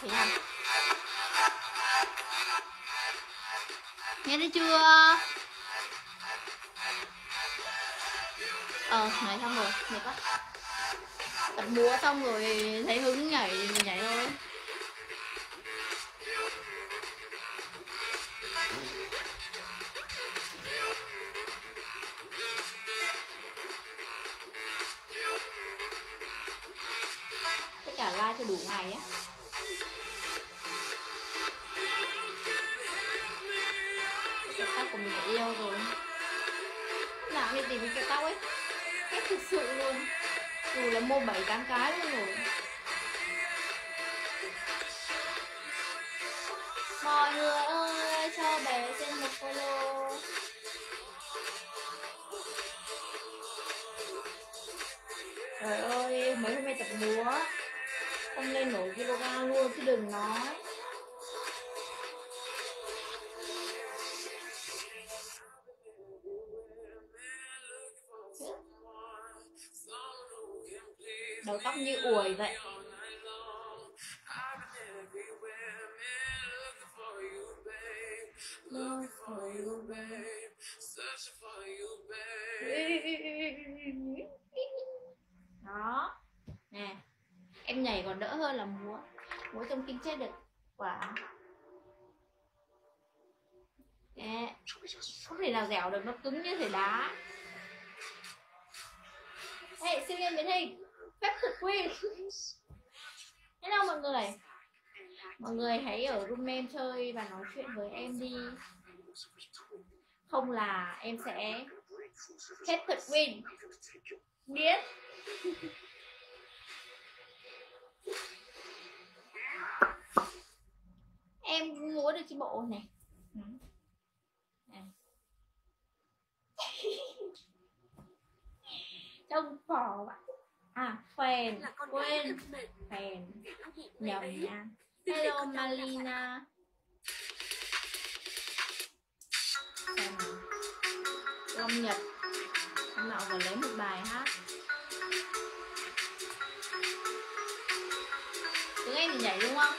thử không? Nghe thấy chưa? Này xong rồi, mệt quá. Tập múa xong rồi thấy hứng nhảy thì nhảy thôi. Tất cả like cho đủ ngày á. Kẹo tóc của mình phải yêu rồi. Nào đi tìm cái kẹo tóc ấy. Hết thực sự luôn. Dù là mua 7-8 cái luôn rồi. Mọi người ơi, cho bé trên một follow. Trời ơi, mấy hôm nay tập múa không lên nổi kg luôn chứ đừng nói. Đầu tóc như ủi vậy. Đó nè, em nhảy còn đỡ hơn là múa. Múa trong kinh chết được quả. Nè, không thể nào dẻo được, nó cứng như thể đá. Hey, siêu nhân biến hình phép thuật queen. Hello mọi người. Mọi người hãy ở room em chơi và nói chuyện với em đi. Không là em sẽ phép thuật queen biết. Em múa được chi bộ này. Trông phò bạn. À, phèn, quên. Phèn, nhầm nha. Hello Malina. Long Nhật. Hôm nào còn lấy một bài hát. Tiếng Anh thì nhảy đúng không?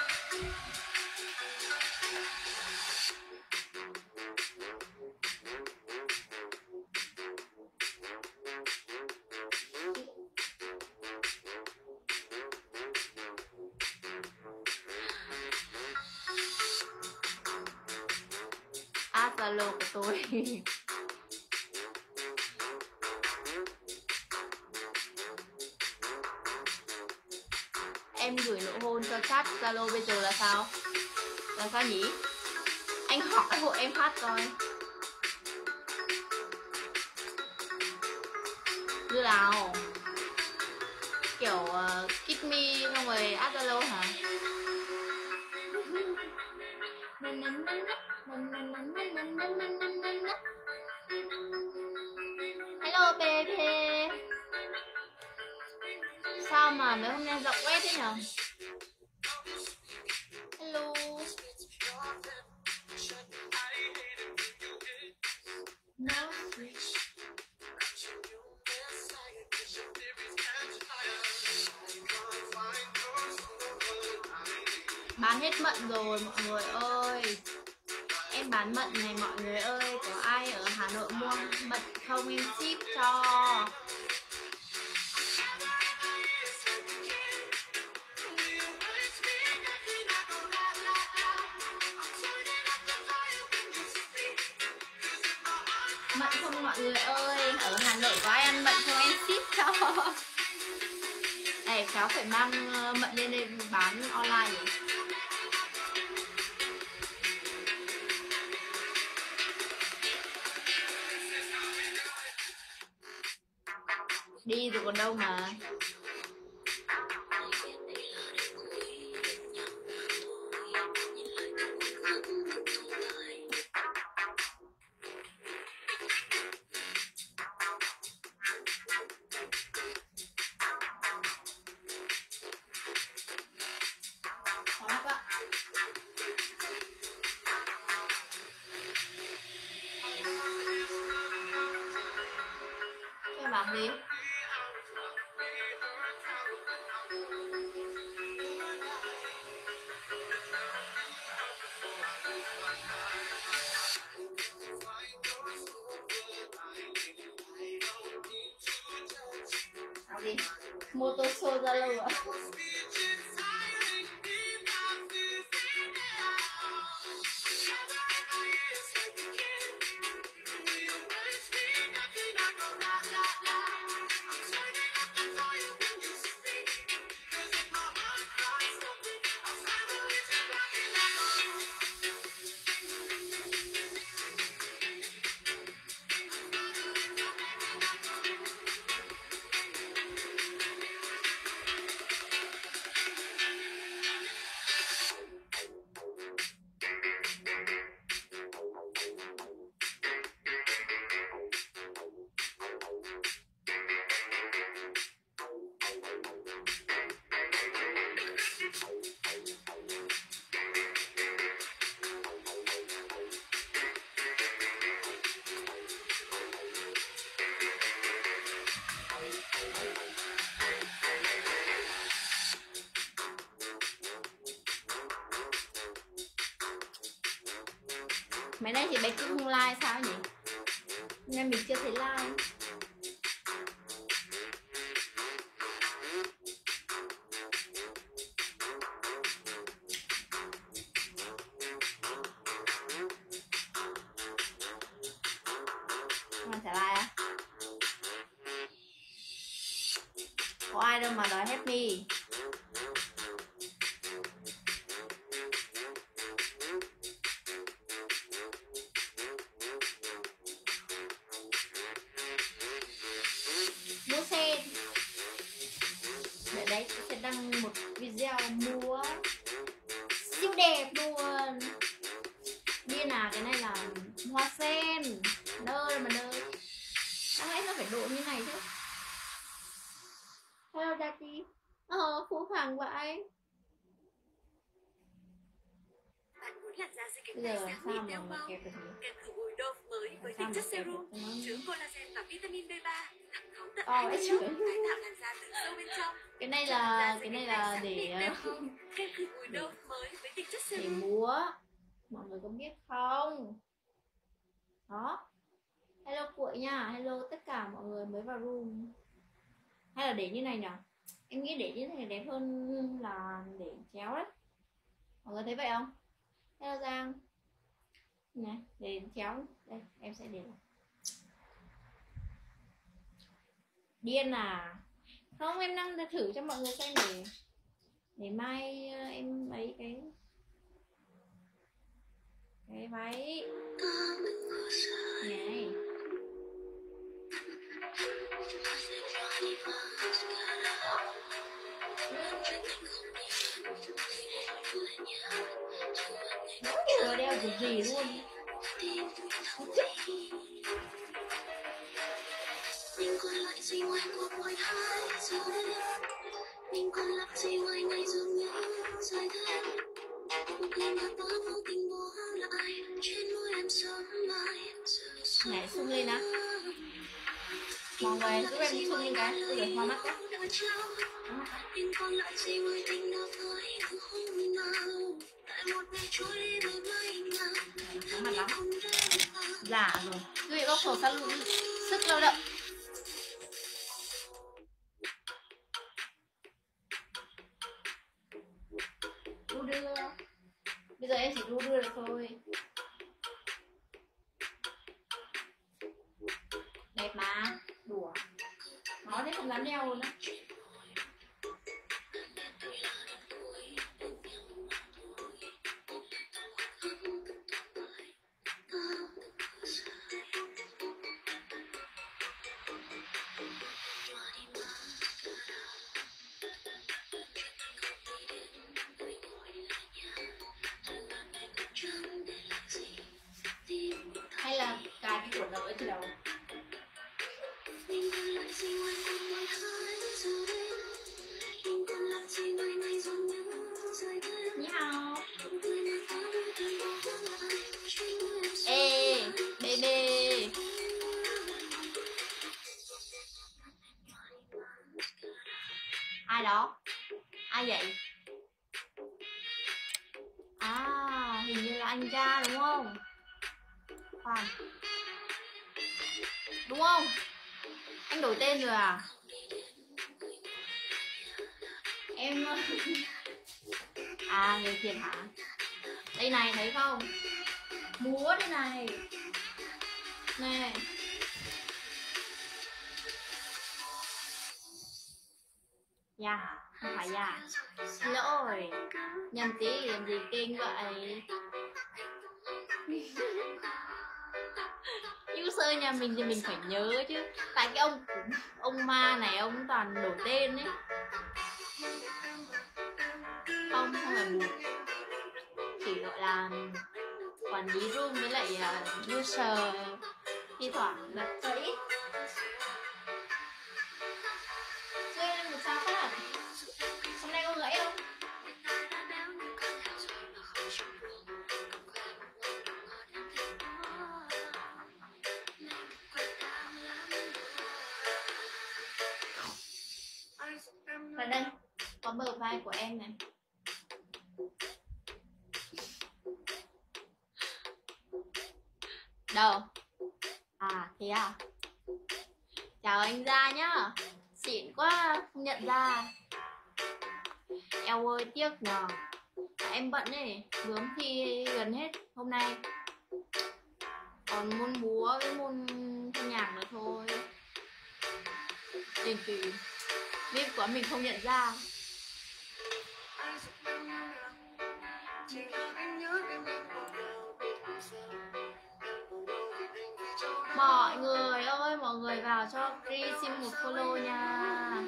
Zalo của tôi. Em gửi nụ hôn cho chat Zalo bây giờ là sao? Là sao nhỉ? Anh hỏi hộ em phát coi. Như nào? Kiểu kiss me xong rồi add Zalo hả? Hello baby. Sao mà mấy hôm nay rộng quét thế nhở? Hello. Bán hết mận rồi mọi người ơi. Em bán mận này mọi người ơi. Có ai ở Hà Nội mua mận không em ship cho. Mận không mọi người ơi. Ở Hà Nội có ai ăn mận không em ship cho. Này cháu phải mang mận lên đây bán online rồi. Đi rồi còn đâu mà. Cho em làm gì? gì? Motoso Zalo ạ. Mấy nay thì bé cũng không like sao nhỉ? Nên mình chưa thấy like. Mà trả like á? Có ai đâu mà đòi happy. Mua xe. Để đấy tôi sẽ đăng một video mua siêu đẹp luôn. Điên à, cái này là hoa sen. Đơ mà đơ. Đáng lẽ nó phải độ như này chứ. Hello Daddy. Phú Hoàng vậy. Bây giờ làm sao mà mình kẹp được nhỉ? Kem khử mùi Dove mới với tinh chất serum chứa collagen và vitamin B3, thấu tận ấy tái chứ. tạo làn da từ sâu bên trong. Cái này là để kem khử mùi Dove mới với tinh chất để serum. múa. Mọi người có biết không? Đó. Hello Cuội nha, hello tất cả mọi người mới vào room. Hay là để như này nhỉ? Em nghĩ để như thế này đẹp hơn là để chéo đấy. Mọi người thấy vậy không? Hello Giang. Này, để chéo. Đây, em sẽ để này. Điên à? Không, em đang thử cho mọi người xem để mai em lấy cái váy này. Chưa đeo cái gì luôn. Mình còn lại gì ngoài cuộc ngoài hai giờ đêm, mình còn làm gì ngoài ngày dường như dài thêm. Một ngày mà ta vô tình bỏ lại trên môi em sớm mai. Nhảy sung lên á. Mọi người giúp em sung lên cái, tôi để hoa mắt quá. Mình còn lại gì ngoài tình nào với thứ hôm nào. Tại một ngày trôi đi rồi mai nào. Mặt lắm. Giả rồi. Quý vị có khẩu sẵn sức lao động. Đu đưa. Bây giờ em chỉ đu đưa được thôi. Đẹp mà. Đùa. Nó thế không dám đeo luôn á. Hay là cài cái cuộn đầu ở trên đầu. Nhí hao. Ê, baby. Ai đó? Ai vậy? À, hình như là anh cha đúng không? Khoan. Đúng không? Anh đổi tên rồi à? Em à, người thiệt hả? Đây này, thấy không? Múa đây này. Nè. Dạ, không phải dạ. Xin lỗi. Nhầm tí, làm gì kinh vậy? User nhà mình thì mình phải nhớ chứ. Tại cái ông ma này ông toàn đổi tên ấy. Ông không phải một, chỉ gọi là quản lý room với lại user thi thoảng đặt cho ít. Chơi lên một sao phát. Hôm nay có gãy không? Và đây có bờ vai của em này. Đâu? À thế à? Chào anh Gia nhá. Xịn quá, không nhận ra. Eo ơi tiếc nhờ. Em bận ấy, bướm thi gần hết hôm nay. Còn môn múa với môn thanh nhạc nữa thôi. Tiền kỳ biết quá mình không nhận ra. Mọi người ơi, mọi người vào cho Kri xin một follow nha.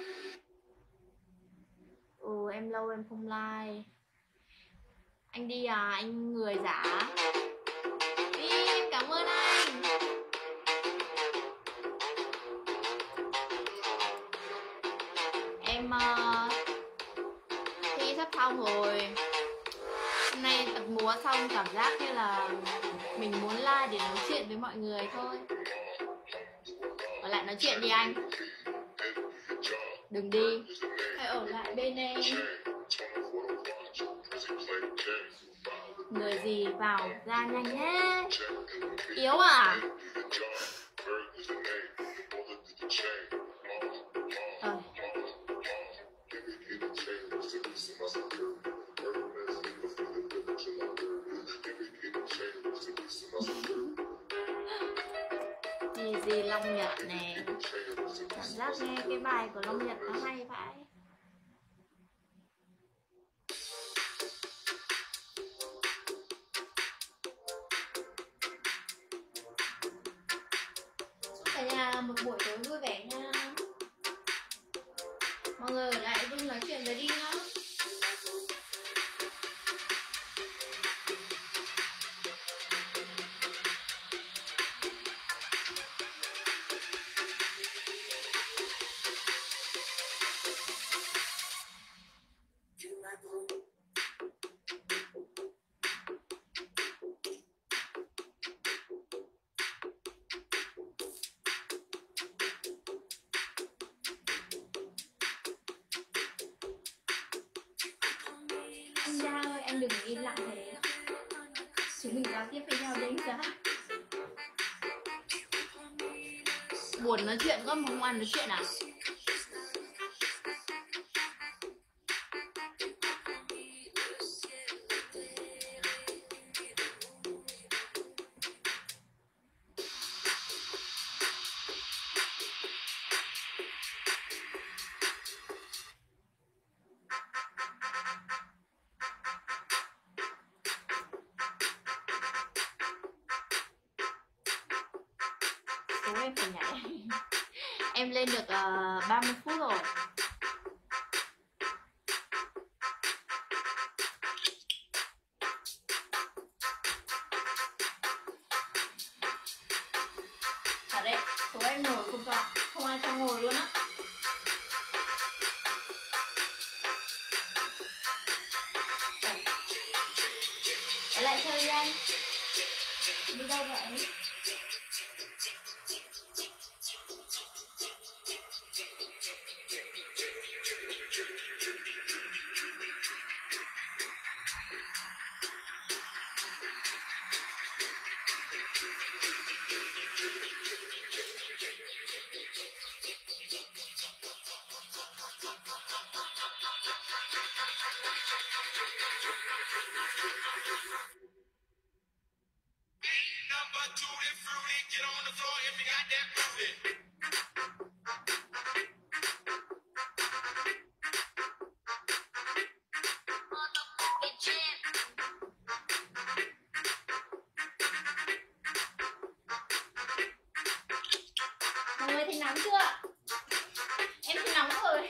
Em lâu em không like. Anh đi à, anh người giả. Đi, em cảm ơn anh. Em thi sắp xong rồi. Hôm nay tập múa xong cảm giác như là mình muốn like để nói chuyện với mọi người thôi. Ở lại nói chuyện đi anh. Đừng đi. Hãy ở lại bên em. Người gì vào ra nhanh thế? Yếu à? Gì Long Nhật nè. Cảm giác nghe cái bài của Long Nhật nó hay vậy. Chúc cả nhà một buổi tối vui vẻ nha. Mọi người ở lại room nói chuyện với đi nhá. Anh Gia ơi, anh đừng im lặng thế. Chúng mình giao tiếp với nhau đấy ra. Buồn nói chuyện có mà không ăn nói chuyện à? Em phải nhảy. Em lên được 30 phút rồi. Thật đấy, số em ngồi không ai cho ngồi luôn á. Ở lại chơi đi anh. Đi đâu vậy? Mọi người thấy nóng chưa? Em thấy nóng rồi.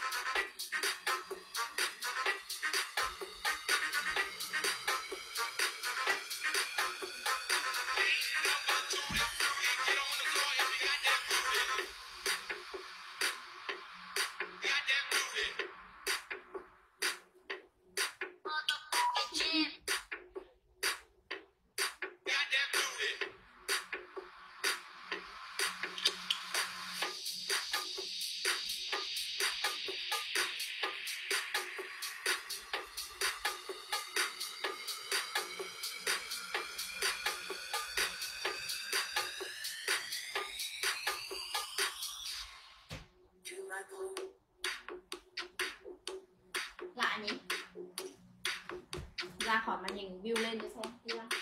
Lại nhỉ? Ra khỏi màn hình view lên cho xem. Đi ra.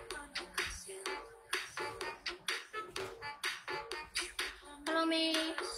Follow me.